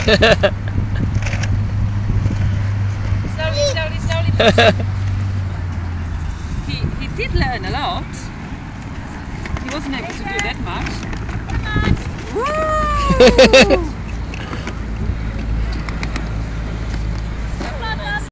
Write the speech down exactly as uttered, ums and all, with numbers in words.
Slowly, slowly, slowly. he, he did learn a lot. He wasn't able to do that much. Woo!